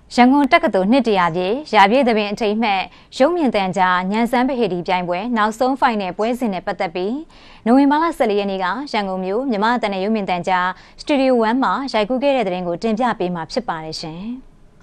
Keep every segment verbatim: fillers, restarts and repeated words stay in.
ရန်ကုန်တက္ကသိုလ်နှစ်တရာပြည့်ရာပြည့်သဘင်အထိမ်းအမှတ်ရုပ်မြင်သံကြားညံစမ်းပဟေဒီပြိုင်ပွဲနောက်ဆုံးဖိုင်နယ်ပွဲစဉ်နဲ့ပတ်သက်ပြီးနိုဝင်ဘာလ ၁၄ ရက်နေ့ကရန်ကုန်မြို့မြမအတန်နဲ့ရုပ်မြင်သံကြားစတူဒီယို one မှာရိုက်ကူးခဲ့တဲ့တဲ့ရင်ကိုတင်ပြပေးမှာဖြစ်ပါတယ်ရှင်။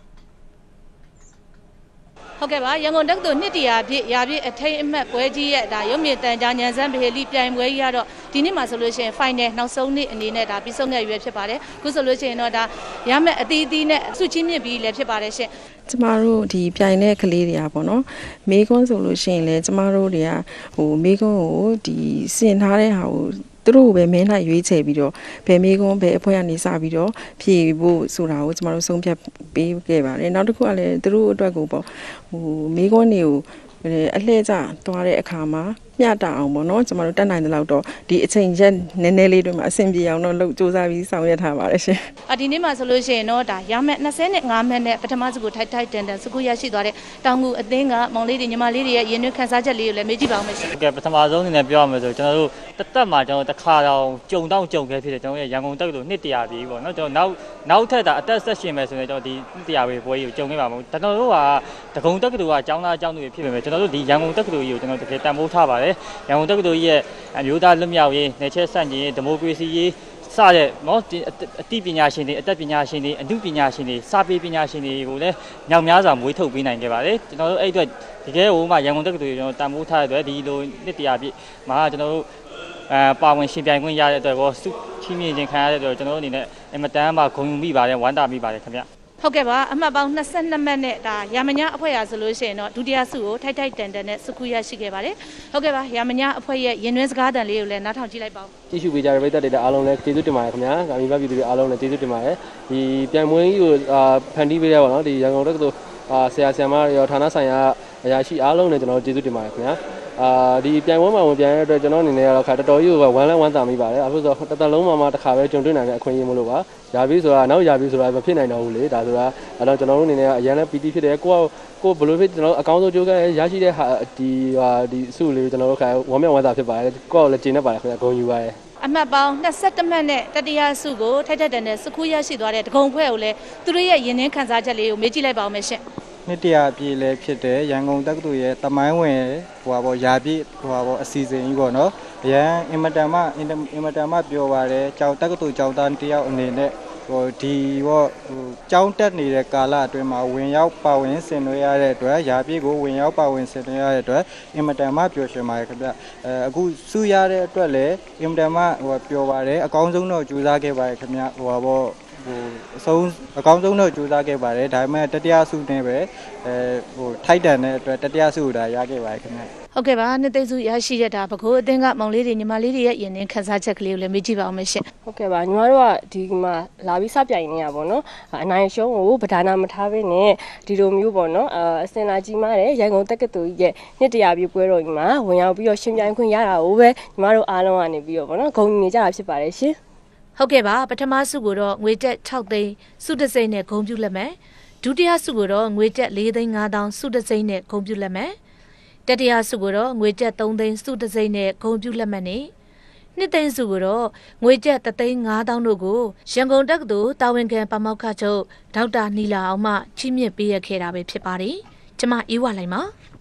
ဟုတ်ကဲ့ပါရန်ကုန်တက္ကသိုလ်နှစ်တရာပြည့်ရာပြည့်အထိမ်းအမှတ်ပွဲကြီးရဲ့ဒါရုပ်မြင်သံကြားညံစမ်းပဟေဒီပြိုင်ပွဲကြီးကတော့ဒီနေ့မှာဆိုလို့ရှိရင် final နောက်ဆုံးနေ့အနေနဲ့ဒါပြီးဆုံးခဲ့ရွေးဖြစ်ပါတယ်။ခုဆိုလို့ရှိရင်တော့ဒါရမယ့်အသီးအသီးနဲ့ဆုချင်းမြင့်ပြီးလည်းဖြစ်ပါတယ်ရှင်။ကျမတို့ဒီပြိုင်တဲ့ကလေးတွေကပေါ့နော်မေကွန်းဆိုလို့ရှိရင်လည်းကျမတို့တွေကဟိုမေကွန်းကိုဒီစင်ထားတဲ့ဟာကိုသူတို့ပဲမင်းလိုက်ရွေးချယ်ပြီးတော့ဘယ်မေကွန်းဘယ်အဖွဲ့ကနေစပြီးတော့ဖြည့်ဖို့ဆိုတာကိုကျမတို့ဆုံးဖြတ်ပေးခဲ့ပါတယ်နောက်တစ်ခုကလည်းသူတို့အတွက်ကိုပေါ့ဟိုမေကွန်းတွေကိုအလှည့်ကျသွားတဲ့အခါမှာမျှတအောင်ပေါ့နော်ကျမတို့တက်နိုင်တဲ့လောက်တော့ဒီအချိန်ရက်နည်းနည်းလေးတွေမှာအဆင်ပြေအောင်တော့လုပ်စူးစမ်းပြီးဆောင်ရွက်ထားပါတယ်ရှင်။အဒီနေ့မှာဆိုလို့ရှိရင်တော့ဒါရမယ့်၂၅မိနစ်နဲ့ပထမစုကိုထိုက်ထိုက်တန်တန်စကူရရှိသွားတဲ့တောင်ငူအသင်းကမောင်လေးတွေညီမလေးတွေရဲ့ရင်းနှီးခန်းစားချက်လေးကိုလည်းမေးကြည့်ပါဦးမယ်ရှင်။ဟုတ်ကဲ့ပထမဆုံးအနေနဲ့ပြောရမယ်ဆိုကျွန်တော်တို့တက်တက်မှာကျွန်တော်တစ်ခါတောင်ကြုံတော့ကြုံခဲ့ဖြစ်တယ်ကျွန်တော်ရဲ့ရန်ကုန်တက္ကသိုလ်နှစ်တရာပြည့်ပေါ့နော်ကျွန်တော်နောက်နောက်ထပ်တာအသက်ဆက်ရှင်မယ်ဆိုရင်ကျွန်တော်ဒီနှစ်တရာပြည့်ပွဲကြီးကိုကြုံခဲ့ပါမှာကျွန်တော်တို့ကဒဂုံတက္ကသိုလ်ကအကြောင်းသားအကြောင်းသူတွေဖြစ်ပေမဲ့ကျွန်တော်တို့ဒီရန်ကုန်တက္ကသိုလ်ကြီးကိုကျွန်တော်တကယ်တန်ဖိုးထားပါတယ်ရန်ကုန်တက္ကသိုလ်ရဲ့အမျိုးသားလွတ်မြောက်ရေးနယ်ချဲ့ဆန့်ကျင်ရေးဒီမိုကရေစီရေးစတဲ့နော်အသိပညာရှင်တွေအသက်ပညာရှင်တွေအမှုပညာရှင်တွေစာပေပညာရှင်တွေကိုလည်းညောင်များစွာမွေးထုတ်ပေးနိုင်ခဲ့ပါတယ်ကျွန်တော်တို့အဲ့အတွက်တကယ်ဟိုမှာရန်ကုန်တက္ကသိုလ်ကျွန်တော်တန်ဖိုးထားတဲ့အတွက်ဒီလိုနှစ်တရာပြည့်မှာကျွန်တော်တို့အဲပါဝင်ရှင်ပြိုင်ခွင့်ရတဲ့အတွက်ကိုစုချီးမြှင့်ခြင်းခံရတဲ့အတွက်ကျွန်တော်တို့အနေနဲ့အမတန်မှဂုဏ်ယူမိပါတယ်ဝမ်းသာမိပါတယ်ခင်ဗျဟုတ်ကဲ့ပါအမှတ်ပေါင်း၂၂မှတ်နဲ့ဒါရာမညာအဖွဲ့ရာဆိုလို့ရှိရင်တော့ဒုတိယဆုကိုထိုက်ထိုက်တန်တန်နဲ့စကူရရှိခဲ့ပါတယ်ဟုတ်ကဲ့ပါရာမညာအဖွဲ့ရဲ့ရင်တွင်းစကားတန်လေးကိုလည်းနားထောင်ကြည့်လိုက်ပါဦးကြည့်ရှုပေးကြတဲ့ပရိသတ်တွေအားလုံးလည်းကျေးဇူးတင်ပါတယ်ခင်ဗျာဂါမီဘပြည်သူတွေအားလုံးလည်းကျေးဇူးတင်ပါတယ်ဒီပြိုင်ပွဲကြီးကိုဖန်တီးပေးရပါတော့ဒီရန်ကုန်တက္ကသိုလ်ဆရာဆရာမရောဌာနဆိုင်ရာအရာရှိအားလုံးလည်းကျွန်တော်ကျေးဇူးတင်ပါတယ်ခင်ဗျာအာဒီပြိုင်ပွဲမှာဝင်ပြိုင်ရတဲ့အတွက်ကျွန်တော်အနေနဲ့ကတော့ခါတော်တော်ကြီးကိုဝမ်းလဲဝမ်းသာမိပါတယ်အခုဆိုတစ်သက်လုံးမှာမှတစ်ခါပဲကြုံတွေ့နိုင်တဲ့အခွင့်အရေးမလို့ပါရာပြီးဆိုတာနောက်ရာပြီးဆိုတာမဖြစ်နိုင်တော့ဘူးလေဒါဆိုတာအဲ့တော့ကျွန်တော်တို့အနေနဲ့အရင်လည်းပီတီဖြစ်တယ်ကိုကကိုဘယ်လိုဖြစ်ကျွန်တော်အကောင်းဆုံးကြိုးကရရှိတဲ့ဟာဒီဟာဒီစုလေးကျွန်တော်တို့ခါဝမ်းမြောက်ဝမ်းသာဖြစ်ပါတယ်ကိုကလည်းကျေနပ်ပါတယ်ခင်ဗျာဂုဏ်ယူပါတယ်အမှတ်ပေါင်း၂၁မှတ်နဲ့တတိယဆုကိုထိုက်ထိုက်တန်တန်စကူရရှိသွားတဲ့ဒဂုံဖွဲ့ကိုလည်းသူတို့ရဲ့ရင်းနှင်းခန်းစားချက်လေးကိုမေးကြည့်လိုက်ပါဦးမယ်ရှင်နှစ်တရာပြည့်လည်းဖြစ်တယ်ရန်ကုန်တက္ကသိုလ်ရဲ့တမိုင်းဝင်ဟိုပါပေါ့ရာပြည့်ဟိုပါပေါ့အစီအစဉ်ကြီးပေါ့နော်အရန်အင်မတန်မှအင်မတန်မှပြောပါတယ်ကျောင်းတက္ကသိုလ်ကျောင်းသားတယောက်အနေနဲ့ဟိုဒီပေါ့ဟိုကျောင်းတက်နေတဲ့ကာလအတွင်းမှာဝင်ရောက်ပါဝင်ဆင်နွှဲရတဲ့အတွက်ရာပြည့်ကိုဝင်ရောက်ပါဝင်ဆင်နွှဲရတဲ့အတွက်အင်မတန်မှပျော်ရွှင်ပါတယ်ခင်ဗျအဲအခုစုရတဲ့အတွက်လည်းအင်မတန်မှဟိုပျော်ပါတယ်အကောင်းဆုံးတော့ကြိုးစားခဲ့ပါတယ်ခင်ဗျဟိုပါပေါ့ဟိုအဆုံးအကောင်းဆုံးတော့ကြိုးစားခဲ့ပါတယ်ဒါပေမဲ့တတိယဆုနဲ့ပဲအဲဟိုထိုက်တန်တဲ့အတွက်တတိယဆုကိုဒါရခဲ့ပါတယ်ခင်ဗျဟုတ်ကဲ့ပါနှစ်သိန်းစုရရှိရတာဘကိုးအသင်းကမောင်လေးတွေညီမလေးတွေရဲ့ရင်းနှင်းခန်းစားချက်ကလေးကိုလည်းမေးကြည့်ပါအောင်မရှင်ဟုတ်ကဲ့ပါညီမတို့ကဒီမှာလာပြီးစပြိုင်နေတာပေါ့နော်အနိုင်ရှုံးကိုဗဒါနာမထားဘဲနဲ့ဒီလိုမျိုးပေါ့နော်အစင်လာကြီးမားတဲ့ရန်ကုန်တက္ကသိုလ်ရဲ့နှစ်တရာပြည့်ပွဲတော်ကြီးမှာဝင်ရောက်ပြီးတော့ရှင်ပြိုင်ခွင့်ရတာကိုပဲညီမတို့အားလုံးကနေပြီးတော့ပေါ့နော်ဂုဏ်ယူနေကြတာဖြစ်ပါတယ်ရှင်ဟုတ်ကဲ့ပါပထမဆုကိုတော့ငွေတက်၆သိန်းစုတစ်စိမ့်နဲ့ဂုဏ်ပြုလက်မယ်ဒုတိယဆုကိုတော့ငွေတက်၄သိန်း၅သောင်းစုတစ်စိမ့်နဲ့ဂုဏ်ပြုလက်မယ်တတိယဆုကိုတော့ငွေတက်၃သိန်းစုတစ်စိမ့်နဲ့ဂုဏ်ပြုလက်မယ်နဲ့နှစ်သိန်းဆုကိုတော့ငွေတက်တစ်သိန်း၅သောင်းတို့ကိုရန်ကုန်တက္ကသိုလ်တာဝန်ခံပါမောက္ခချုပ်ဒေါက်တာနီလာအောင်မှချီးမြှင့်ပေးရခဲ့တာပဲဖြစ်ပါတယ်ကျွန်မအေးဝါလိုက်ပါ